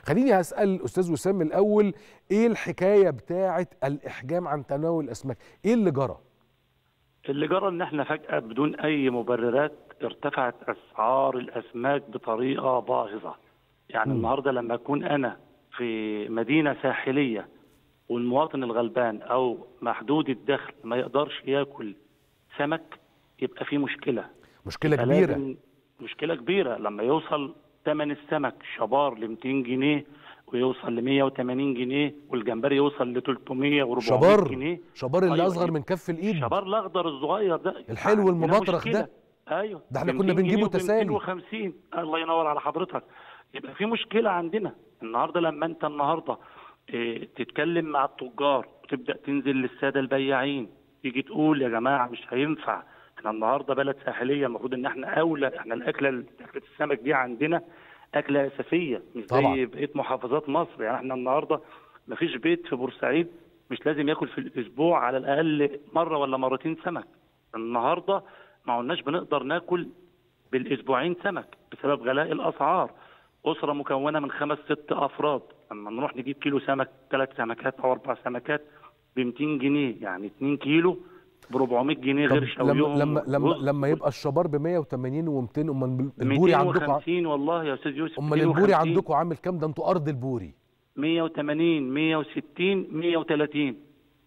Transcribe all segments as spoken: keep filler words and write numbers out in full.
خليني هسأل أستاذ وسام الأول، إيه الحكاية بتاعة الإحجام عن تناول الأسماك؟ إيه اللي جرى؟ اللي جرى إن إحنا فجأة بدون أي مبررات ارتفعت أسعار الأسماك بطريقة باهظة. يعني م. النهارده لما أكون أنا في مدينة ساحلية والمواطن الغلبان أو محدود الدخل ما يقدرش ياكل سمك، يبقى في مشكلة. مشكلة كبيرة. مشكلة كبيرة لما يوصل ثمن السمك شبار ل مئتين جنيه ويوصل ل مئة وثمانين جنيه والجمبري يوصل ل ثلاثمئة وأربعمئة جنيه. شبار اللي أيوة اصغر من كف الايد، شبار الاخضر الصغير ده الحلو المبطرخ ده. ايوه ده احنا كنا بنجيبه تسالي مئتين وخمسين. الله ينور على حضرتك. يبقى في مشكلة عندنا النهارده لما انت النهارده اه تتكلم مع التجار وتبدا تنزل للساده البياعين، تيجي تقول يا جماعه مش هينفع، احنا النهارده بلد ساحليه، المفروض ان احنا اولى، احنا الاكله اكله السمك دي عندنا اكله اساسيه مش طبعا. زي بقيه محافظات مصر. يعني احنا النهارده ما فيش بيت في بورسعيد مش لازم ياكل في الاسبوع على الاقل مره ولا مرتين سمك. النهارده ما عدناش بنقدر ناكل بالاسبوعين سمك بسبب غلاء الاسعار. اسره مكونه من خمس ست افراد لما نروح نجيب كيلو سمك، ثلاث سمكات او اربع سمكات ب مئتين جنيه، يعني اتنين كيلو ب أربعمئة جنيه غير شويهم. لما لما لما يبقى الشبار ب مئة وثمانين ومئتين، امال البوري عندكم مئتين وخمسين والله يا استاذ يوسف. امال البوري عندكم عامل كام؟ ده انتوا ارض البوري. مئة وثمانين مئة وستين مئة وثلاثين.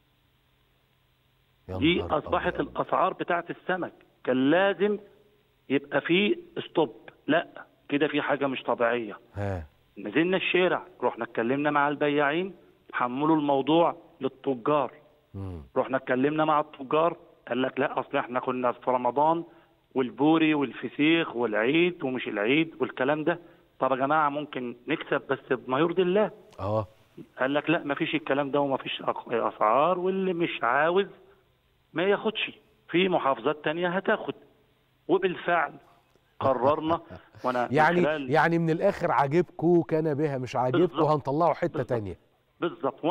دي اصبحت الاسعار بتاعت السمك. كان لازم يبقى في ستوب، لا كده في حاجه مش طبيعيه. ها. نزلنا الشارع، رحنا اتكلمنا مع البياعين، حملوا الموضوع للتجار. مم. رحنا اتكلمنا مع التجار، قال لك لا اصل احنا كنا في رمضان والبوري والفسيخ والعيد ومش العيد والكلام ده. طب يا جماعه ممكن نكسب بس بما يرضي الله. اه قال لك لا مفيش الكلام ده ومفيش اسعار، واللي مش عاوز ما ياخدش، في محافظات تانية هتاخد. وبالفعل قررنا. وانا يعني من يعني من الاخر عاجبكم كان بها، مش عاجبكم هنطلعه حته تانية. بالظبط.